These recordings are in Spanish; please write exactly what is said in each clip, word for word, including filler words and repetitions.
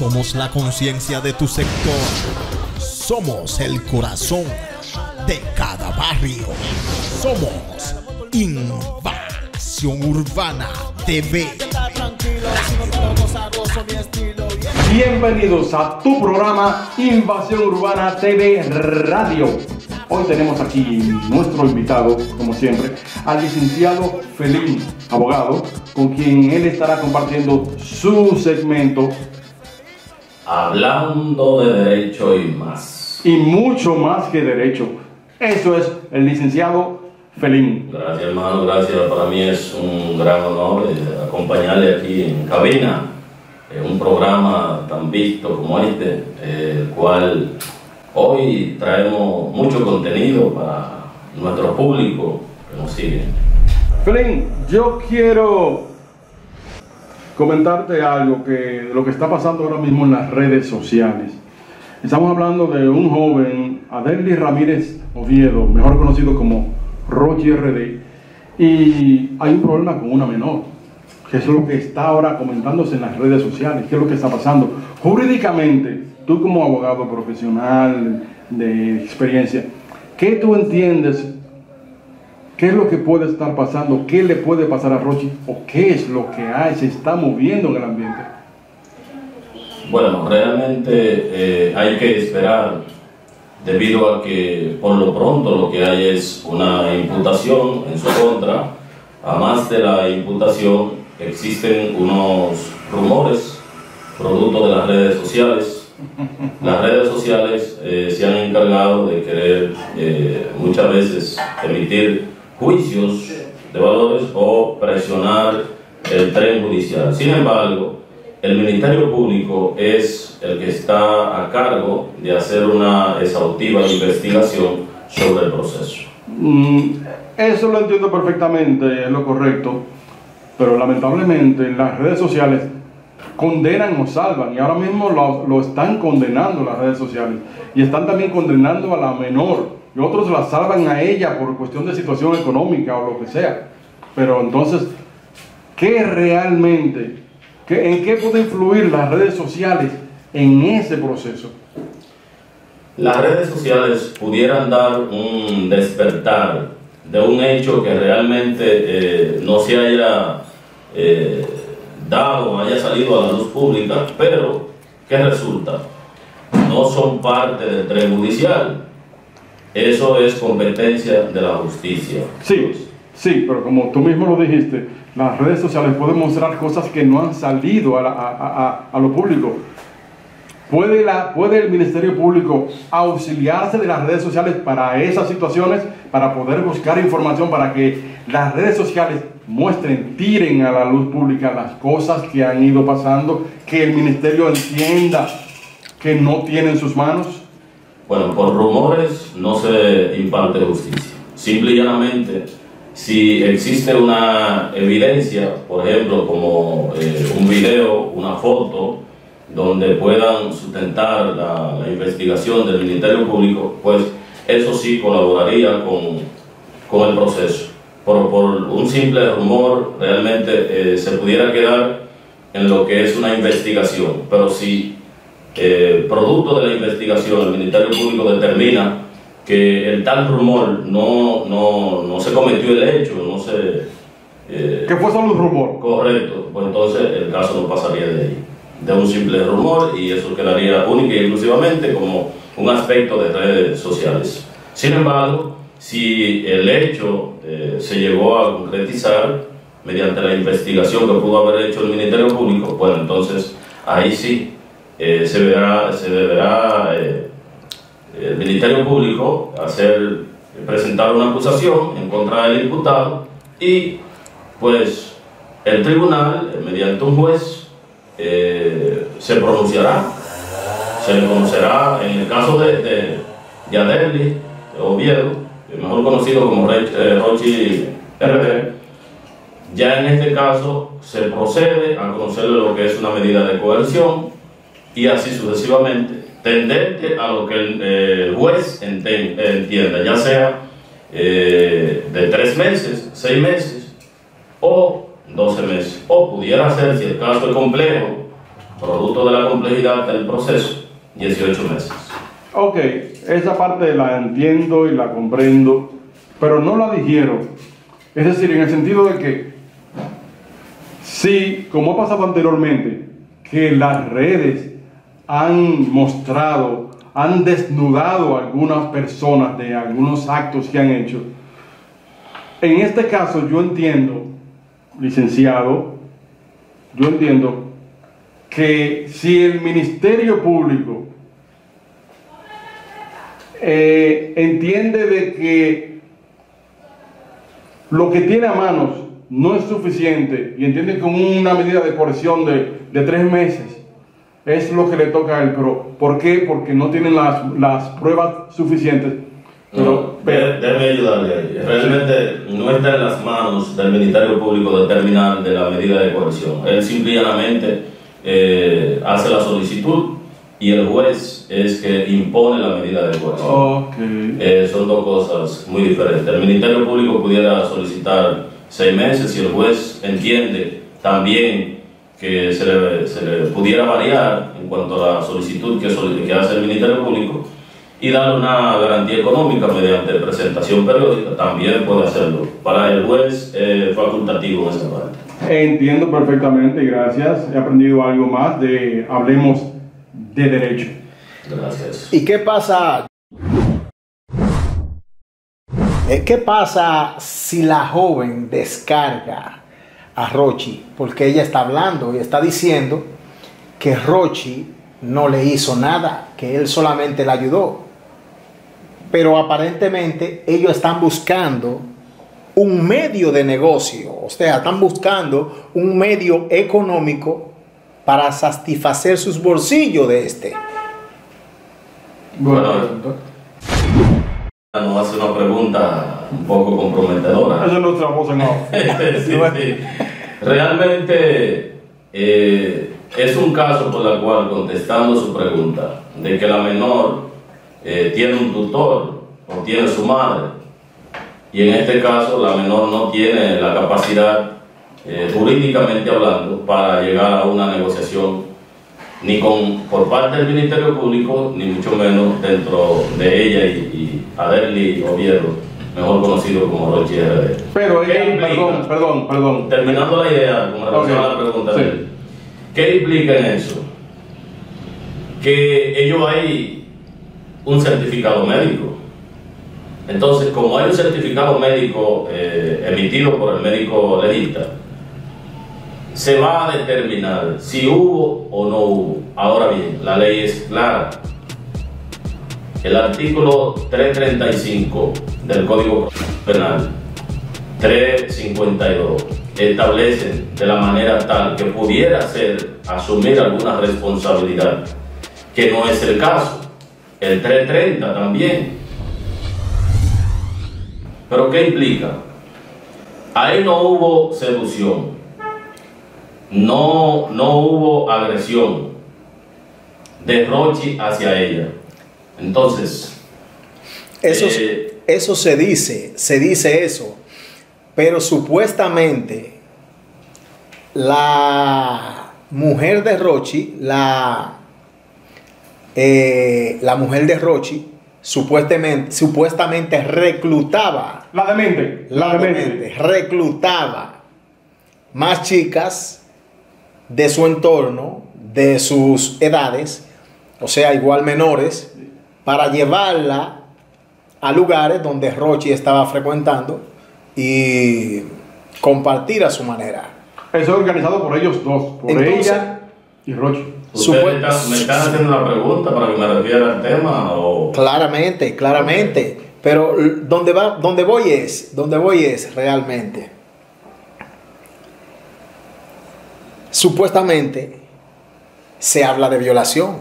Somos la conciencia de tu sector. Somos el corazón de cada barrio. Somos Invasión Urbana T V. Bienvenidos a tu programa Invasión Urbana T V Radio. Hoy tenemos aquí nuestro invitado, como siempre, al licenciado Felín, abogado, con quien él estará compartiendo su segmento Hablando de derecho y más. Y mucho más que derecho. Eso es el licenciado Felín. Gracias, hermano, gracias. Para mí es un gran honor acompañarle aquí en cabina, en un programa tan visto como este, el cual hoy traemos mucho contenido para nuestro público que nos sigue. Felín, yo quiero comentarte algo que de lo que está pasando ahora mismo en las redes sociales. Estamos hablando de un joven, Adelly Ramírez Oviedo, mejor conocido como Rochi R D, y hay un problema con una menor, que es lo que está ahora comentándose en las redes sociales. ¿Qué es lo que está pasando? Jurídicamente, tú como abogado profesional de experiencia, ¿qué tú entiendes? ¿Qué es lo que puede estar pasando? ¿Qué le puede pasar a Rochi? ¿O qué es lo que hay, se está moviendo en el ambiente? Bueno, realmente eh, hay que esperar, debido a que por lo pronto lo que hay es una imputación en su contra. Además de la imputación, existen unos rumores producto de las redes sociales. Las redes sociales eh, se han encargado de querer eh, muchas veces emitir juicios de valores o presionar el tren judicial. Sin embargo, el Ministerio Público es el que está a cargo de hacer una exhaustiva investigación sobre el proceso. Mm, eso lo entiendo perfectamente, es lo correcto, pero lamentablemente en las redes sociales condenan o salvan, y ahora mismo lo, lo están condenando las redes sociales, y están también condenando a la menor, y otros la salvan a ella por cuestión de situación económica o lo que sea. Pero entonces, ¿qué realmente, qué, en qué puede influir las redes sociales en ese proceso? Las redes sociales pudieran dar un despertar de un hecho que realmente eh, no se haya eh, dado, haya salido a la luz pública, pero ¿qué resulta? No son parte del tren judicial. Eso es competencia de la justicia. Sí, sí, pero como tú mismo lo dijiste, las redes sociales pueden mostrar cosas que no han salido a, la, a, a, a lo público. ¿Puede, la, ¿Puede el Ministerio Público auxiliarse de las redes sociales para esas situaciones, para poder buscar información, para que las redes sociales muestren, tiren a la luz pública las cosas que han ido pasando, que el Ministerio entienda que no tiene en sus manos? Bueno, por rumores no se imparte justicia. Simple y llanamente, si existe una evidencia, por ejemplo, como eh, un video, una foto, donde puedan sustentar la, la investigación del Ministerio Público, pues eso sí colaboraría con, con el proceso. Por, por un simple rumor, realmente eh, se pudiera quedar en lo que es una investigación, pero si Eh, producto de la investigación el Ministerio Público determina que el tal rumor no, no, no se cometió el hecho, no se... Eh, ¿Qué fue solo un rumor? Correcto, pues entonces el caso no pasaría de ahí, de un simple rumor, y eso quedaría única y exclusivamente como un aspecto de redes sociales. Sin embargo, si el hecho eh, se llegó a concretizar mediante la investigación que pudo haber hecho el Ministerio Público, pues entonces ahí sí Eh, se, verá, se deberá eh, el Ministerio Público hacer, presentar una acusación en contra del imputado, y pues el tribunal, eh, mediante un juez, eh, se pronunciará, se le conocerá en el caso de, de, de Adelly Oviedo, mejor conocido como eh, Rochi R D. Ya en este caso se procede a conocerle lo que es una medida de coerción, y así sucesivamente, tendente a lo que el, eh, el juez enten, entienda, ya sea eh, de tres meses, seis meses o doce meses, o pudiera ser, si el caso es complejo, producto de la complejidad del proceso, dieciocho meses. Ok, esa parte la entiendo y la comprendo, pero no la dijeron. Es decir, en el sentido de que, sí, como ha pasado anteriormente, que las redes han mostrado, han desnudado a algunas personas de algunos actos que han hecho. En este caso yo entiendo, licenciado, yo entiendo que si el Ministerio Público eh, entiende de que lo que tiene a manos no es suficiente y entiende que con una medida de coerción de, de tres meses es lo que le toca a él, pero ¿por qué? Porque no tienen las, las pruebas suficientes. Pero, no, déjeme ayudarle ahí. Realmente no está en las manos del Ministerio Público determinar de la medida de coerción. Él simplemente eh, hace la solicitud y el juez es que impone la medida de coerción. Okay. Eh, son dos cosas muy diferentes. El Ministerio Público pudiera solicitar seis meses y el juez entiende también que se le, se le pudiera variar en cuanto a la solicitud que, que hace el Ministerio Público y darle una garantía económica mediante presentación periódica, también puede hacerlo. Para el juez eh, facultativo en esa parte. Entiendo perfectamente, gracias. He aprendido algo más de Hablemos de Derecho. Gracias. ¿Y qué pasa? ¿Qué pasa si la joven descarga a Rochi? Porque ella está hablando y está diciendo que Rochi no le hizo nada, que él solamente la ayudó. Pero aparentemente ellos están buscando un medio de negocio, o sea, están buscando un medio económico para satisfacer sus bolsillos de este. Bueno, nos hace una pregunta un poco comprometedora. Eso es nuestra voz en off. sí, sí. Realmente eh, es un caso por el cual, contestando su pregunta, de que la menor eh, tiene un tutor o tiene su madre, y en este caso la menor no tiene la capacidad, eh, jurídicamente hablando, para llegar a una negociación ni con, por parte del Ministerio Público, ni mucho menos dentro de ella y, y Aderly Oviedo, mejor conocido como Rochi R D. Pero ella, ¿Qué implica? perdón, perdón, perdón. Terminando la idea, con relación Okay. a la pregunta Sí. de él, ¿qué implica en eso? Que ellos hay un certificado médico. Entonces, como hay un certificado médico eh, emitido por el médico legista, se va a determinar si hubo o no hubo. Ahora bien, la ley es clara. El artículo trescientos treinta y cinco del Código Penal, trescientos cincuenta y dos, establecen de la manera tal que pudiera ser asumir alguna responsabilidad, que no es el caso. El trescientos treinta también. ¿Pero qué implica? Ahí no hubo seducción, no, no hubo agresión de Rochi hacia ella. Entonces, Eso, eh, eso se dice, se dice eso, pero supuestamente la mujer de Rochi, la, eh, la mujer de Rochi, supuestamente, supuestamente reclutaba, La demente. La, la demente. demente, reclutaba más chicas de su entorno, de sus edades, o sea, igual menores, para llevarla a lugares donde Rochi estaba frecuentando y compartir a su manera. Eso es organizado por ellos dos, por Entonces, ella y Rochi. ¿ustedes Supu- están- me están haciendo una pregunta para que me refiera al tema? O... Claramente, claramente. Pero donde va, donde voy es, donde voy es realmente. Supuestamente se habla de violación,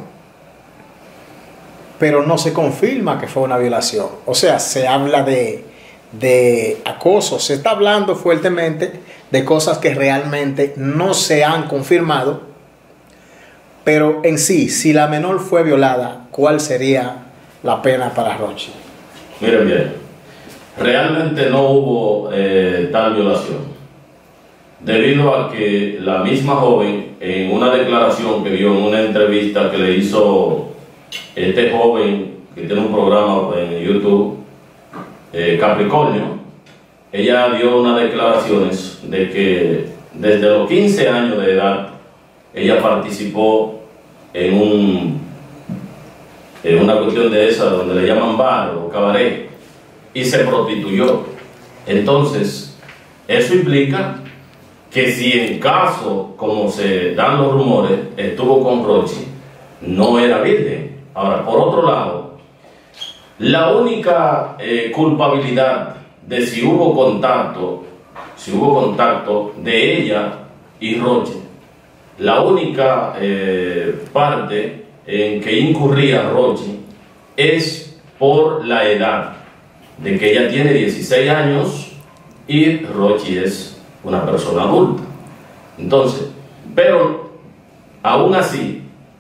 pero no se confirma que fue una violación. O sea, se habla de, de acoso. Se está hablando fuertemente de cosas que realmente no se han confirmado. Pero en sí, si la menor fue violada, ¿cuál sería la pena para Rochi? Miren bien, realmente no hubo eh, tal violación. debido a que la misma joven, en una declaración que dio en una entrevista que le hizo este joven que tiene un programa en YouTube, eh, Capricornio, ella dio unas declaraciones de que desde los quince años de edad ella participó en, un, en una cuestión de esa donde le llaman bar o cabaret y se prostituyó. Entonces, eso implica que si en caso, como se dan los rumores, estuvo con Rochi, no era virgen. Ahora, por otro lado, la única eh, culpabilidad de si hubo contacto, si hubo contacto de ella y Rochi, la única eh, parte en que incurría Rochi es por la edad, de que ella tiene dieciséis años y Rochi es una persona adulta. Entonces, pero aún así,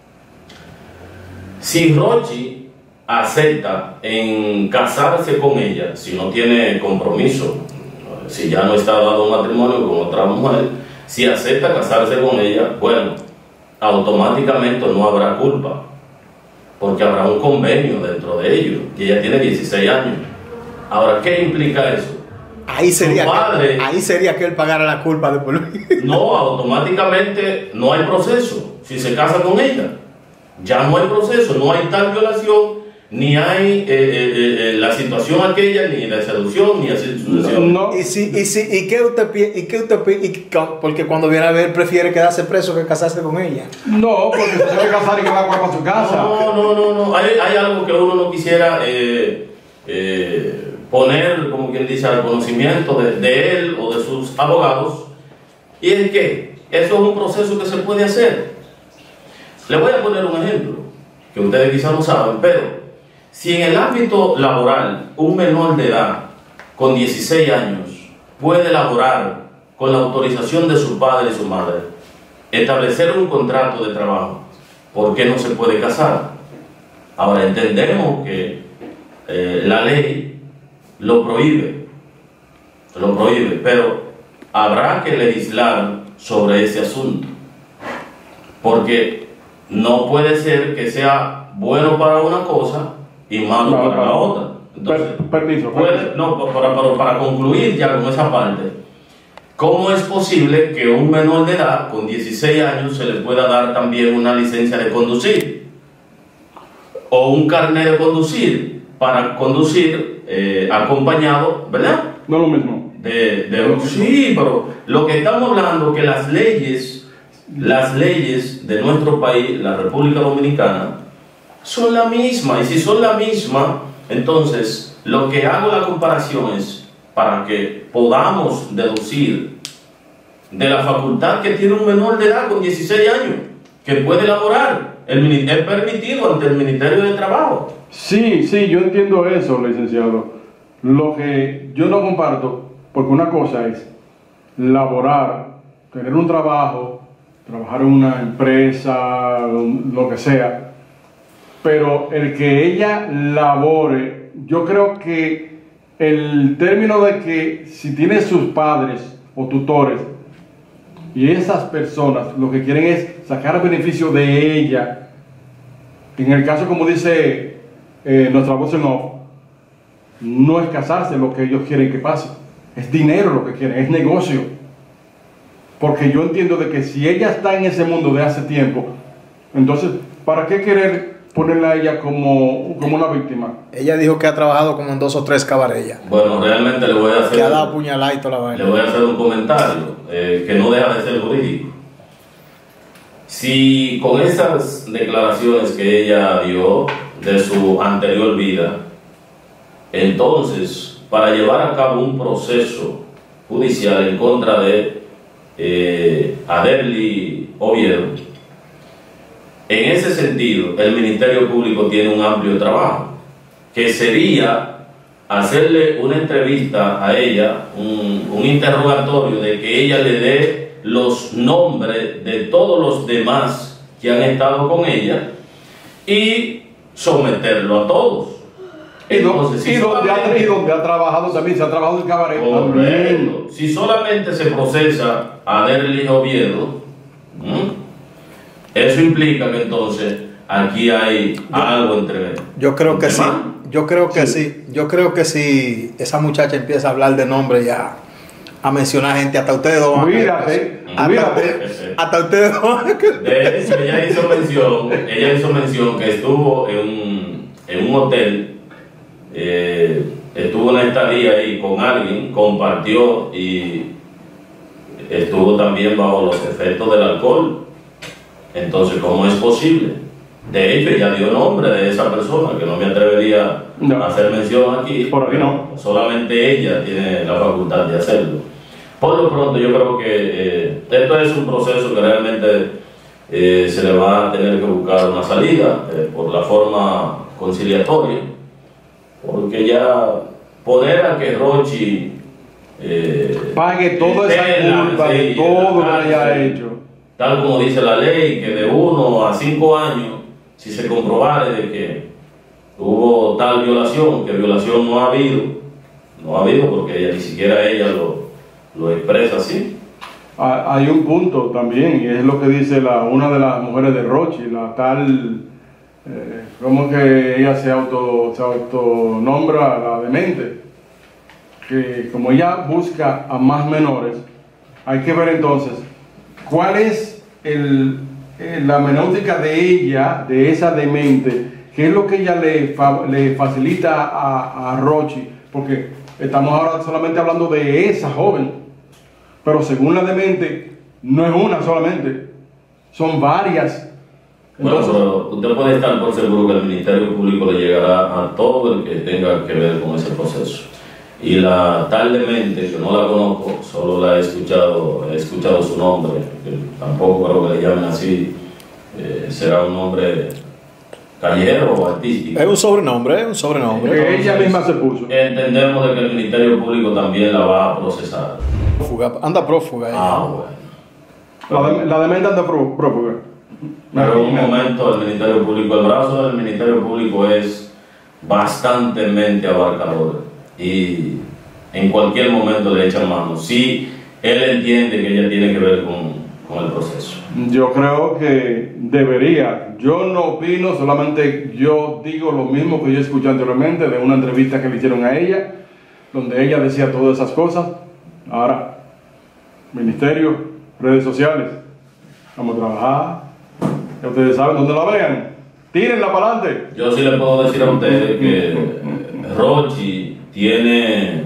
si Rochi acepta en casarse con ella, si no tiene compromiso, si ya no está dado un matrimonio con otra mujer, si acepta casarse con ella, bueno, automáticamente no habrá culpa, porque habrá un convenio dentro de ellos, y ella tiene dieciséis años. Ahora, ¿qué implica eso? Ahí sería, padre, que, ahí sería que él pagara la culpa de por vida. No, automáticamente no hay proceso. Si se casa con ella, ya no hay proceso, no hay tal violación, ni hay eh, eh, eh, la situación aquella, ni la seducción, ni así sucesión. No. ¿Y, si, y, si, ¿Y qué usted piensa? ¿Y qué usted pi- y, porque cuando viene a ver, prefiere quedarse preso que casarse con ella. No, porque se debe casar y que va para su casa. No, no, no, no. Hay, hay algo que uno no quisiera eh, eh, poner, como quien dice, al conocimiento de, de él o de sus abogados, y es que eso es un proceso que se puede hacer. Le voy a poner un ejemplo, que ustedes quizás no saben, pero si en el ámbito laboral un menor de edad con dieciséis años puede laborar con la autorización de su padre y su madre, establecer un contrato de trabajo, ¿por qué no se puede casar? Ahora entendemos que eh, la ley lo prohíbe, lo prohíbe, pero habrá que legislar sobre ese asunto, porque no puede ser que sea bueno para una cosa y malo No, para no. la otra. Entonces, Per- permiso, puede- permiso. no, para, para, para concluir ya con esa parte, ¿cómo es posible que un menor de edad con dieciséis años se le pueda dar también una licencia de conducir o un carnet de conducir para conducir eh, acompañado, ¿verdad? No lo mismo. De, de, sí, pero lo que estamos hablando que las leyes, las leyes de nuestro país, la República Dominicana, son la misma, y si son la misma, entonces lo que hago la comparación es para que podamos deducir de la facultad que tiene un menor de edad con dieciséis años, que puede laborar, el, mini- es permitido ante el Ministerio de Trabajo. Sí, sí, yo entiendo eso, licenciado. Lo que yo no comparto, porque una cosa es laborar, tener un trabajo, trabajar en una empresa, lo que sea, pero el que ella labore, yo creo que el término de que si tiene sus padres o tutores y esas personas lo que quieren es sacar beneficio de ella, en el caso como dice eh, nuestra voz en off, no es casarse lo que ellos quieren que pase, es dinero lo que quieren, es negocio. Porque yo entiendo de que si ella está en ese mundo de hace tiempo, entonces, ¿para qué querer ponerla a ella como, como una víctima? Ella dijo que ha trabajado como en dos o tres cabarellas. Bueno, realmente le voy a hacer, Que ha dado puñalada y toda la le vaina. voy a hacer un comentario eh, que no deja de ser jurídico. Si con esas declaraciones que ella dio de su anterior vida, entonces, para llevar a cabo un proceso judicial en contra de eh, Aderly Oviedo, en ese sentido, el Ministerio Público tiene un amplio trabajo, que sería hacerle una entrevista a ella, un, un interrogatorio de que ella le dé los nombres de todos los demás que han estado con ella y someterlo a todos. Y, do- Entonces, si y donde ha, solamente- y donde ha trabajado también, se ha trabajado en cabaret también. Correcto. Si solamente se procesa a Derlis Oviedo, ¿m? eso implica que entonces aquí hay algo entre. Yo creo que entre sí. manos. Yo creo que Sí. sí. Yo creo que si esa muchacha empieza a hablar de nombre ya, a mencionar gente, hasta ustedes dos van a- Cuídate, hasta, cuídate. hasta ustedes dos van a- De hecho, ella hizo mención, ella hizo mención que estuvo en un, en un hotel, eh, estuvo una estadía ahí con alguien, compartió y estuvo también bajo los efectos del alcohol. Entonces, ¿cómo es posible? De hecho, ella dio nombre de esa persona, que no me atrevería No. a hacer mención aquí. Por aquí no. Solamente ella tiene la facultad de hacerlo. Por lo pronto, yo creo que eh, esto es un proceso que realmente eh, se le va a tener que buscar una salida eh, por la forma conciliatoria, porque ya poner a que Rochi eh, Pague toda esa esté en la- culpa de sí, todo en lo la que haya cárcel, hecho. tal como dice la ley, que de uno a cinco años, si se comprobare de que hubo tal violación, que violación no ha habido, no ha habido porque ella ni siquiera ella lo, lo expresa así. Ha- Hay un punto también, y es lo que dice la, una de las mujeres de Rochi, la tal, eh, ¿cómo que ella se auto se autonombra la demente? Que como ella busca a más menores, hay que ver entonces cuál es el, eh, la menéutica de ella, de esa demente, qué es lo que ella le, fa- le facilita a, a Rochi, porque estamos ahora solamente hablando de esa joven. Pero según la demente, no es una solamente, son varias. Bueno, Entonces, pero usted puede estar por seguro que el Ministerio Público le llegará a todo el que tenga que ver con ese proceso. Y la tal demente, que no la conozco, solo la he escuchado, he escuchado su nombre, que tampoco creo que le llamen así, eh, será un nombre callejero o artístico. Es un sobrenombre, es un sobrenombre. que ella misma se puso. Entendemos de que el Ministerio Público también la va a procesar. Prófuga, anda prófuga. ella. Ah, bueno. La, de- la demente anda pró- prófuga. Pero en un momento el Ministerio Público, el brazo del Ministerio Público es bastantemente abarcador y en cualquier momento le echan mano. Si él entiende que ella tiene que ver con, con el proceso. Yo creo que debería. Yo no opino, solamente yo digo lo mismo que yo escuché anteriormente de una entrevista que le hicieron a ella, donde ella decía todas esas cosas. Ahora, ministerio, redes sociales, vamos a trabajar. Ya ustedes saben dónde la vean. Tírenla para adelante. Yo sí le puedo decir a ustedes que Rochi tiene,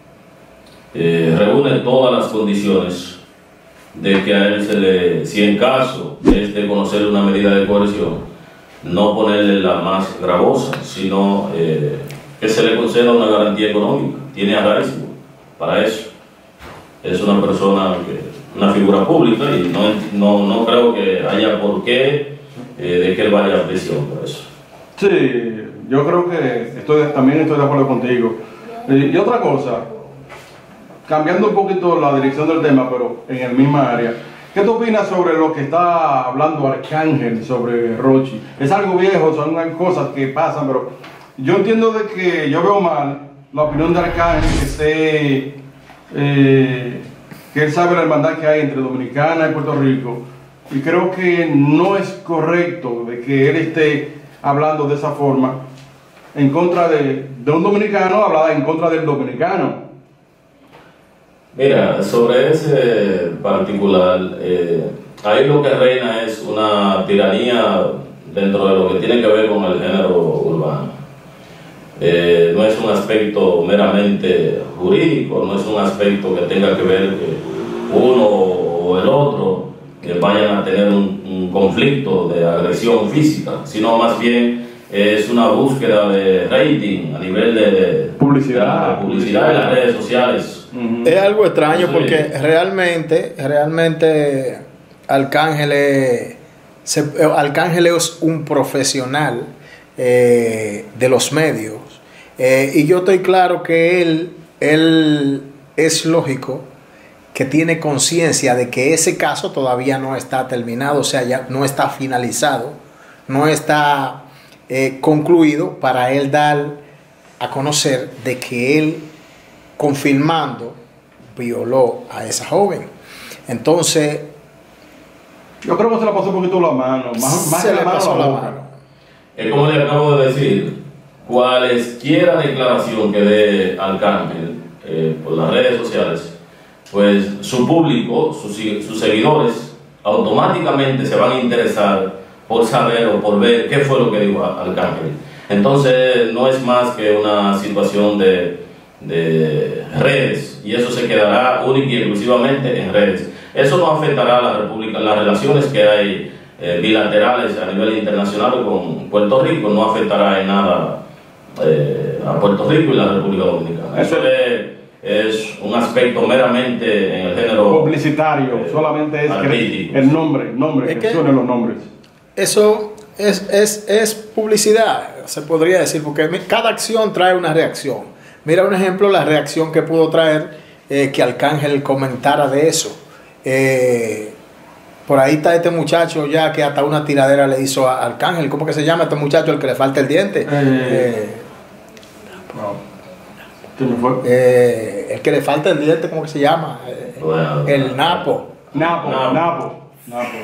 eh, reúne todas las condiciones de que a él se le, si en caso es de conocer una medida de coerción, no ponerle la más gravosa, sino eh, que se le conceda una garantía económica. Tiene arraigo para eso. Es una persona, que, una figura pública y no, no, no creo que haya por qué eh, de que él vaya a prisión por eso. Sí, yo creo que estoy, también estoy de acuerdo contigo. Eh, Y otra cosa, cambiando un poquito la dirección del tema, pero en el misma área, ¿qué tú opinas sobre lo que está hablando Arcángel sobre Rochi? Es algo viejo, son cosas que pasan, pero yo entiendo de que yo veo mal la opinión de Arcángel que esté, eh, que él sabe la hermandad que hay entre Dominicana y Puerto Rico, y creo que no es correcto de que él esté hablando de esa forma en contra de, de un dominicano, hablaba en contra del dominicano. Mira, sobre ese particular, eh, ahí lo que reina es una tiranía dentro de lo que tiene que ver con el género urbano. Eh, no es un aspecto meramente jurídico, no es un aspecto que tenga que ver que uno o el otro que vayan a tener un, un conflicto de agresión física, sino más bien es una búsqueda de rating a nivel de, de Publicidad. de la publicidad de las redes sociales. Ujú. Es algo extraño Sí. porque realmente, realmente Arcángel es, se- Arcángel es un profesional eh, de los medios. Eh, y yo estoy claro que él, él es lógico que tiene conciencia de que ese caso todavía no está terminado, o sea, ya no está finalizado, no está eh, concluido para él dar a conocer de que él, confirmando, violó a esa joven. Entonces, yo creo que se la pasó un poquito la mano, más, más se que le la mano, pasó la la boca. mano. Es como le acabo de decir, cualesquiera declaración que dé Arcángel eh, por las redes sociales, pues su público, sus, sus seguidores, automáticamente se van a interesar por saber o por ver qué fue lo que dijo Arcángel. Entonces no es más que una situación de, de redes, y eso se quedará única y exclusivamente en redes. Eso no afectará a la República, las relaciones que hay eh, bilaterales a nivel internacional con Puerto Rico, no afectará en nada eh, a Puerto Rico y la República Dominicana. Eso es, es un aspecto meramente en el género publicitario, eh, solamente es artístico. el nombre, nombre ¿Es que que? suenen los nombres. Eso es, es, es publicidad, se podría decir, porque cada acción trae una reacción. Mira un ejemplo, la reacción que pudo traer eh, que Arcángel comentara de eso. Eh, por ahí está este muchacho ya que hasta una tiradera le hizo a Arcángel. ¿Cómo que se llama este muchacho, el que le falta el diente? Eh, Eh, no. ¿Qué me fue? eh, el que le falta el diente, ¿cómo que se llama? Eh, Bueno, el Napo. Napo, Napo. Napo, Napo.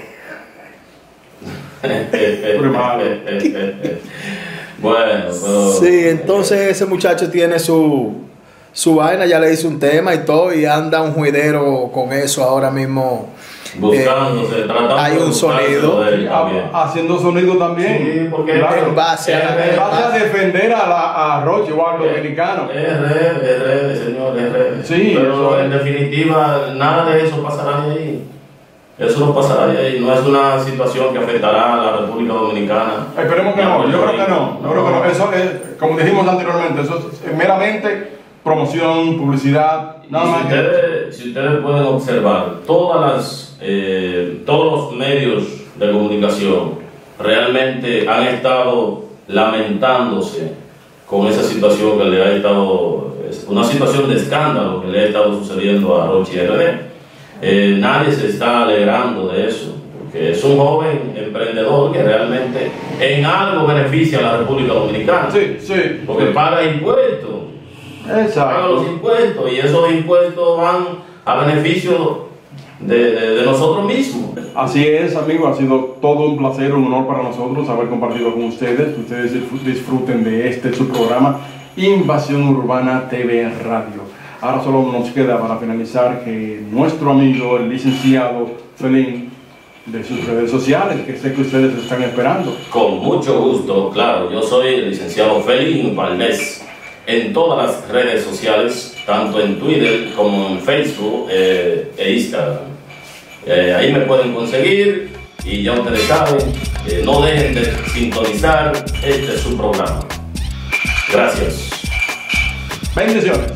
Bueno, pero, Sí, entonces ese muchacho tiene su, su vaina, ya le hizo un tema y todo, y anda un juidero con eso ahora mismo. buscándose, eh, tratando hay de un buscarse sonido de él también. Ha- Haciendo sonido también. Sí, porque claro. en base a la- En base a defender a, la, a Roche o al dominicano. Es red, es red, señor, es red. Sí, pero eso en es. definitiva, nada de eso pasará de ahí. Eso no pasará de ahí. No es una situación que afectará a la República Dominicana. Esperemos que ni a no, Puerto yo creo que Rico. no, yo creo que no. Eso es, como dijimos anteriormente, eso es meramente promoción, publicidad, Y nada si más que ustedes, si ustedes pueden observar, todas las, eh, todos los medios de comunicación realmente han estado lamentándose con esa situación que le ha estado, es una situación de escándalo que le ha estado sucediendo a Rochi R D. Eh, nadie se está alegrando de eso, porque es un joven emprendedor que realmente en algo beneficia a la República Dominicana, Sí, sí. porque paga impuestos. Pagan los Exacto. impuestos y esos impuestos van a beneficio de, de- de nosotros mismos. Así es, amigos, ha sido todo un placer, un honor para nosotros haber compartido con ustedes. Que ustedes disfr- disfruten de este su programa Invasión Urbana T V Radio. Ahora solo nos queda para finalizar que nuestro amigo, el licenciado Felín, de sus redes sociales, que sé que ustedes están esperando. Con mucho gusto, claro, yo soy el licenciado Félix Valdés en todas las redes sociales, tanto en Twitter como en Facebook eh, e Instagram. Eh, ahí me pueden conseguir y ya ustedes saben, eh, no dejen de sintonizar, este es su programa. Gracias. Bendiciones.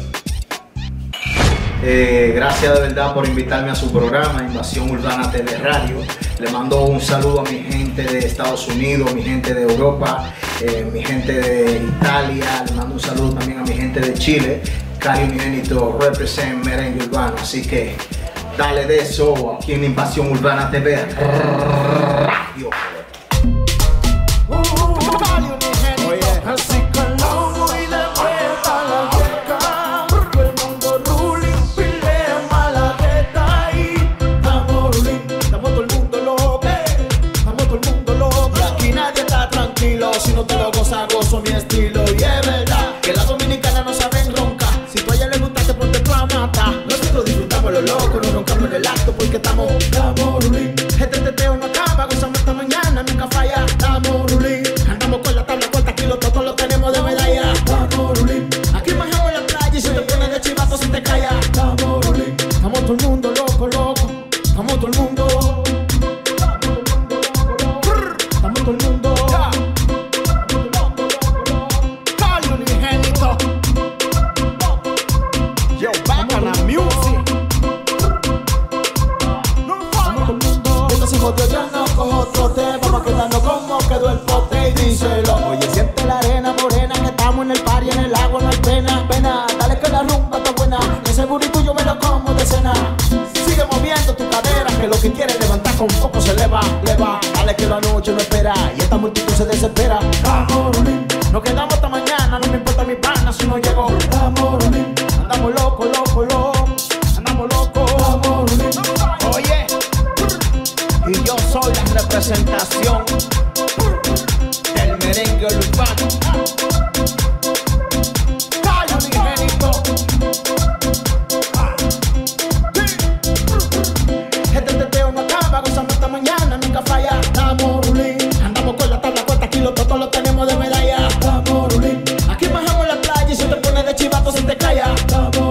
Eh, gracias de verdad por invitarme a su programa Invasión Urbana T V Radio. Le mando un saludo a mi gente de Estados Unidos, mi gente de Europa, eh, mi gente de Italia. Le mando un saludo también a mi gente de Chile. Cari Unigénito represent merengue urbano. Así que dale de eso aquí en Invasión Urbana T V Radio. Así con lomo y le presta la yeca. Todo el mundo ruling, pile maladeta. Y estamos ruling, estamos todo el mundo loco. Estamos todo el mundo loco. Y aquí nadie está tranquilo. Si no te lo goza, gozo mi estilo. Y es verdad que las dominicanas no saben roncar. Si tú a ella le gusta, te ponte tú a matar. Nosotros disfrutamos lo loco, no roncamos en el acto porque estamos, estamos ruling. Este teteo no acaba, gozamos esta mañana, nunca falla. Estamos ruling, andamos con la tabla corta, aquí los todos lo tenemos de medalla. Estamos ruling, aquí bajamos en la playa y si te pones de chivato se te calla. Estamos ruling, estamos todo el mundo loco, loco. Estamos todo el mundo. Estamos todo el mundo. Cali Unigénito. Yo, Bacana Music. Vamos todo el mundo. Esto se jodió, ya no cojo trote. Vamos a quedarnos como quedó el pote y díselo. Oye, siente la arena morena que estamos en el party, en el agua no hay pena. Pena, dale que la rumba está buena. Ese burrito yo me lo como de cena. Sigue moviendo tu cadera, que lo que quieres levantar con poco se eleva, leva. Dale que la noche no espera y esta multitud se desespera. Vamos, Rulín, nos quedamos hasta mañana, no me importa mi pana. si no llego. Estamos rolling, andamos loco, loco, loco. Andamos loco, estamos rolling. Oye, y yo soy la representación del merengue urbano. Calla, mi genito. Este teteo no acaba, gozamos hasta mañana, nunca falla. Estamos rolling, andamos con la tabla corta, aquí los totos los tenemos de medalla. Estamos rolling, aquí bajamos la playa y si te pones de chivato se te calla. Estamos